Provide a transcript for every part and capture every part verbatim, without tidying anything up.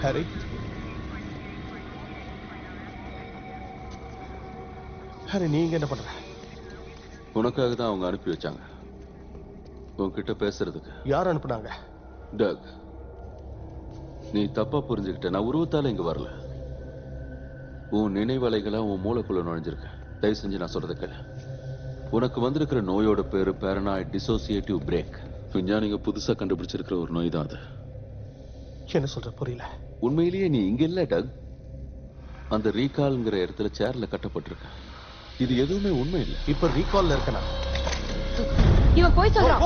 Harry, Harry நீங்க என்ன பண்ற? உனக்காக தான் அவங்க அனுப்பி வச்சாங்க, உன்கிட்ட பேசுறதுக்கு. யார் அனுப்புனாங்க? டக், நீ தப்பா புரிஞ்சுக்கிட்ட. நான் உருவத்தால இங்க வரல. உன் நினைவலைகளா உன் மூளைக்குள்ள நுழைஞ்சிருக்க. தயவு செஞ்சு நான் சொல்றத கேளு. உனக்கு வந்திருக்கிற நோயோட பேரு பேரனாய்ட் டிசோசியேட்டிவ் பிரேக். விஞ்ஞானிங்க புதுசா கண்டுபிடிச்சிருக்கிற ஒரு நோய் தான் அது. என்ன சொல்ற? புரியல. உண்மையிலேயே நீ இங்க இல்ல டக். அந்த ரீகால்ங்கிற இடத்துல சேர்ல கட்டப்பட்டிருக்க. இது எதுவுமே உண்மை இல்ல. இப்ப ரீகால்ல இருக்கனா? இவன் போய் சொல்றான்.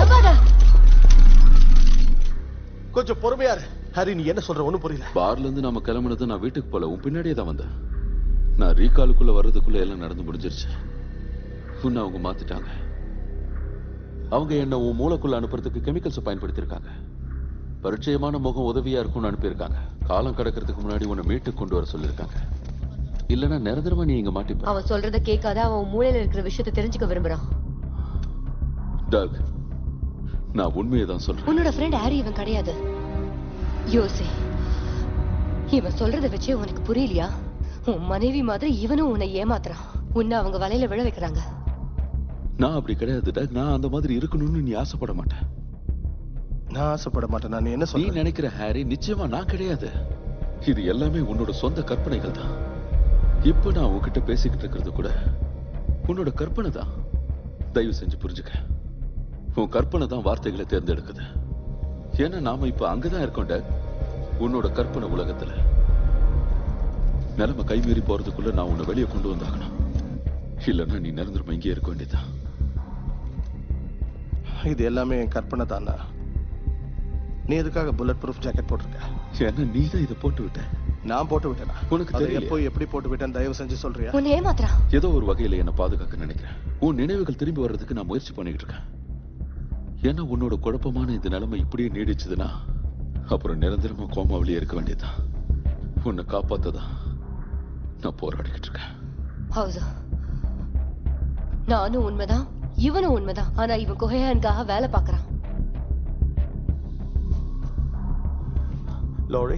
கொஞ்சம் பொறுமையா இரு. ஹரி, நீ என்ன சொல்ற? ஒண்ணும் புரியல. பார்ல இருந்து நாம கிளம்பினது நான் வீட்டுக்கு போல, உன் பின்னாடியே தான் வந்தேன். நான் ரீகாலுக்குள்ள வர்றதுக்குள்ள எல்லாம் நடந்து முடிஞ்சிருச்சு. உன்னை அவங்க மாத்திட்டாங்க. அவங்க என்ன உன் மூளைக்குள்ள அனுப்புறதுக்கு கெமிக்கல்ஸ் பயன்படுத்திருக்காங்க. பரிச்சயமான முகம் உதவியா இருக்கும்னு அனுப்பியிருக்காங்க. காலம் கடக்கிறதுக்கு முன்னாடி உன்னை மீட்டு கொண்டு வர சொல்லிருக்காங்க. இல்லன்னா நிரந்தரமா நீ இங்க மாட்டிப்ப. அவன் சொல்றத கேட்காத அவன் மூளையில இருக்கிற விஷயத்தை தெரிஞ்சுக்க விரும்புறான். டக், நான் உண்மையை தான் சொல்றேன். உன்னோட ஃப்ரெண்ட் ஹாரி இவன் கிடையாது. யோசி, இவன் சொல்றத வச்சே உனக்கு புரியலையா? உன் மனைவி மாதிரி இவனும் உன்னை ஏமாத்துறான். உன்னை அவங்க வலையில விழ வைக்கிறாங்க. நான் அப்படி கிடையாது டக். நான் அந்த மாதிரி இருக்கணும்னு நீ ஆசைப்பட மாட்டேன். நான் ஆசைப்பட மாட்டேன். நான் என்ன நீ நினைக்கிற ஹாரி நிச்சயமா நான் கிடையாது. இது எல்லாமே உன்னோட சொந்த கற்பனைகள் தான். இப்ப நான் உன்கிட்ட பேசிக்கிட்டு இருக்கிறது கூட உன்னோட கற்பனை தான். தயவு செஞ்சு புரிஞ்சுக்க. உன் கற்பனை தான் வார்த்தைகளை தேர்ந்தெடுக்குது. ஏன்னா நாம இப்ப அங்கதான் இருக்கோம் டக். உன்னோட கற்பனை உலகத்துல நிலைமை கைமீறி போறதுக்குள்ள நான் உன்னை வெளியே கொண்டு வந்தாகணும். இல்லன்னா நீ நிரந்தரமா இங்கே இருக்க வேண்டியதான். இது எல்லாமே என் கற்பனை தானா? நீ எதுக்காக புல்லட் ப்ரூஃப் ஜாக்கெட் போட்டிருக்க? ஏன்னா நீ தான் இதை போட்டு விட்ட. நான் போட்டு விட்டேனா? உனக்கு தெரியல. எப்போ எப்படி போட்டு விட்டேன்? தயவு செஞ்சு சொல்றியா? உன்னை ஏமாத்துறான். ஏதோ ஒரு வகையில என்ன பாதுகாக்க நினைக்கிறேன். உன் நினைவுகள் திரும்பி வர்றதுக்கு நான் முயற்சி பண்ணிட்டு இருக்கேன். ஏன்னா உன்னோட குழப்பமான இந்த நிலைமை இப்படியே நீடிச்சதுன்னா அப்புறம் நிரந்தரமா கோமாவிலேயே இருக்க வேண்டியதுதான். உன்னை காப்பாத்ததான் நான் போராடிக்கிட்டு இருக்கேன். ஹவுஸ், நானும் உண்மைதான், இவனும் உண்மைதான். ஆனா இவன் கொஹேனுக்காக வேலை பார்க்கறான். லோரி,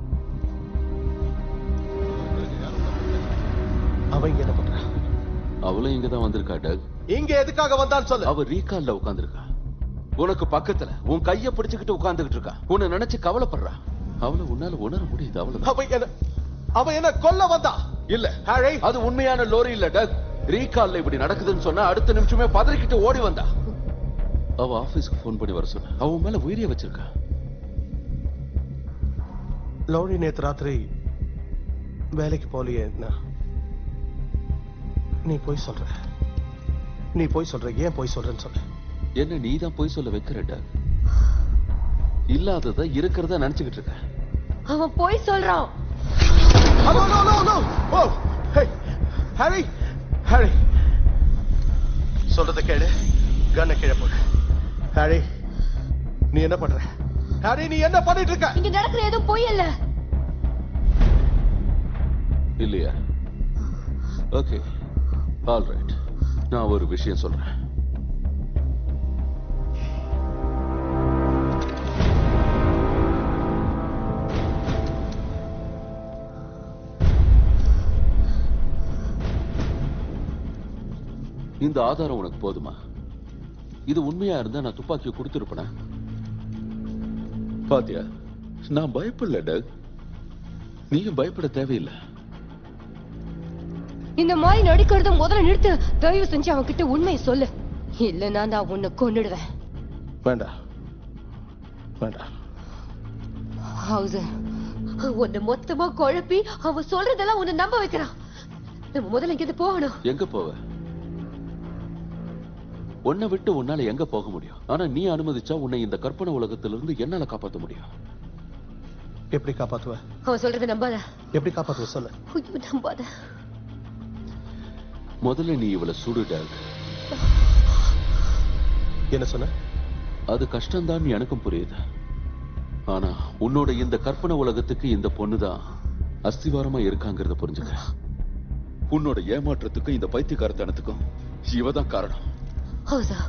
அவன் இங்க என்ன பண்றா? அவளும் இங்கதான் வந்திருக்கா டக். இங்க எதுக்காக வந்தான்னு சொல்லு. அவ ரீகால்ல உட்கார்ந்திருக்கா. உனக்கு பக்கத்துல உன் கைய பிடிச்சுக்கிட்டு உட்கார்ந்துகிட்டு இருக்கா. உன்னை நினைச்சு கவலைப்படுறா. அவளை உன்னால உணர முடியுது. அவளை அவன் என்ன அவன் என்ன கொல்ல வந்தா? இல்ல ஹாரி, அது உண்மையான லோரி இல்ல டக். ரீகால்ல இப்படி நடக்குதுன்னு சொன்னா அடுத்த நிமிஷமே பதறிக்கிட்டு ஓடி வந்தா. அவ ஆபீஸ்க்கு போன் பண்ணி வர சொன்ன. அவன் மேல உயிரிய வச்சிருக்கா. லோரி நேத்து ராத்திரி வேலைக்கு போலியே. நீ போய் சொல்ற. நீ போய் சொல்ற. ஏன் போய் சொல்றேன்னு சொல்ல. என்ன நீ தான் போய் சொல்ல வைக்கிற டக். இல்லாதத இருக்கிறத நினைச்சுக்கிட்டு இருக்க. அவன் போய் சொல்றான். No, no, no, no. Oh, hey, Harry, Harry. சொல்றத கேளு. கண்ணை கீழே போடு. Harry, நீ என்ன பண்ற? Harry, நீ என்ன பண்ணிட்டு இருக்க? இங்க நடக்கிற எதுவும் பொய் இல்ல. இல்லையா? Okay, all right. நான் ஒரு விஷயம் சொல்றேன். இந்த ஆதாரம் உனக்கு போதுமா? இது உண்மையா இருந்தா நான் துப்பாக்கியை கொடுத்திருப்பேன். பாத்தியா, நான் பயப்படல டக். நீயும் பயப்பட தேவையில்லை. இந்த மாதிரி நடிக்கிறத முதல்ல நிறுத்து. தயவு செஞ்சு அவன் கிட்ட உண்மையை சொல்லு. இல்லன்னா நான் உன்னை கொன்னுடுவேன். வேண்டாம் வேண்டாம். ஹவுஸ், உன்னை மொத்தமா குழப்பி அவன் சொல்றதெல்லாம் உன்னை நம்ப வைக்கிறான். நம்ம முதல்ல இங்க போகணும். எங்க போவ? உன்னை விட்டு உன்னால எங்க போக முடியும்? ஆனா நீ அனுமதிச்சா உன்னை இந்த கற்பனை உலகத்திலிருந்து என்னால காப்பாற்ற முடியும். எப்படி காப்பாத்துவ? அவன் சொல்றதை நம்பாத. எப்படி காப்பாத்துவ சொல்லு. நம்பாத. முதல்ல நீ இவளை சுடுட. என்ன சொன்ன? அது கஷ்டம்தான் எனக்கும் புரியுது. ஆனா உன்னோட இந்த கற்பனை உலகத்துக்கு இந்த பொண்ணுதான் அஸ்திவாரமா இருக்காங்கிறத புரிஞ்சுக்க. உன்னோட ஏமாற்றத்துக்கும் இந்த பைத்தியக்காரத்தனத்துக்கும் இவதான் காரணம்.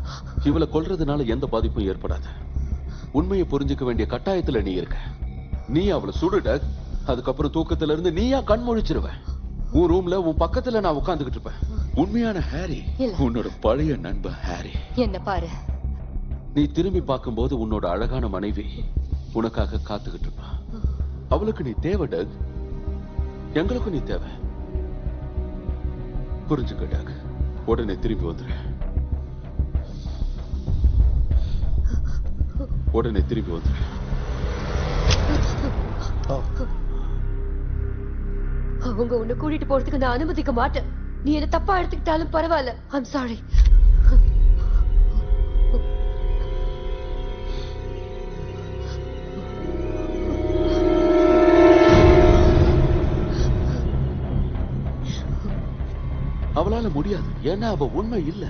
இவளை கொல்றதுனால எந்த பாதிப்பும் ஏற்படாது. உண்மையை புரிஞ்சுக்க வேண்டிய கட்டாயத்துல நீ இருக்க. நீ அவளை சுடுட, அதுக்கப்புறம் தூக்கத்துல இருந்து நீயா கண் முழிச்சிருவேன். உன் ரூம்ல உன் பக்கத்துல நான் உட்கார்ந்துகிட்டு இருப்பேன். உண்மையான ஹாரி உன்னோட பழைய நண்பன் ஹாரி. என்ன பாரு, நீ திரும்பி பார்க்கும்போது உன்னோட அழகான மனைவி உனக்காக காத்துக்கிட்டு இருப்பா. அவளுக்கு நீ தேவை டக், எங்களுக்கு நீ தேவை. புரிஞ்சுக்க டக். உடனே திரும்பி வந்துரு. உடனே திரும்பி வந்துரு. அவங்க உன்னை கூட்டிட்டு போறதுக்கு நான் அனுமதிக்க மாட்டேன். நீ என்ன தப்பா எடுத்துக்கிட்டாலும் பரவாயில்ல. I'm sorry. அவளால முடியாது, ஏன்னா அவ உண்மை இல்ல.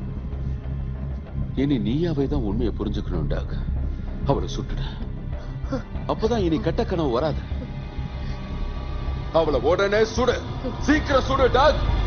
இனி நீயாவே தான் உண்மையை புரிஞ்சுக்கணும் டாக். அவளை சுட்டுட, அப்பதான் இனி கெட்ட கனவு வராது. அவளை உடனே சுடு, சீக்கிரம் சுடு டாக்.